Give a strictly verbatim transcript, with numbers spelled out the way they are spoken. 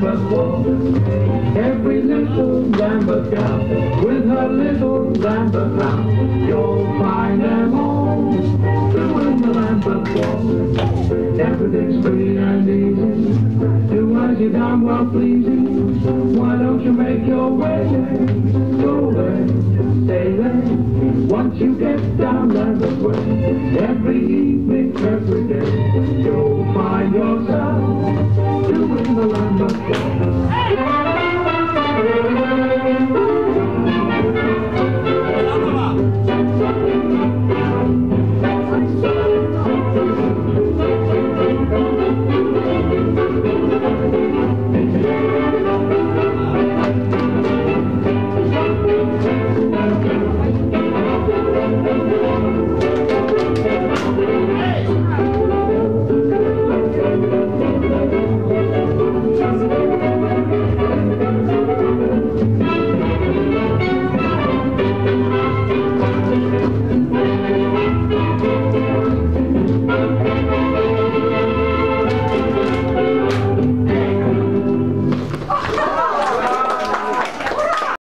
Lambeth walk. Every little Lambeth gal with her little Lambeth hound, you'll find them all doing the Lambeth walk. Everything's free and easy. Do as you damn well pleasing. Why don't you make your way there? Go there, stay there. Once you get down Lambeth way, every evening, every day, you'll find yourself doing the Lambeth walk.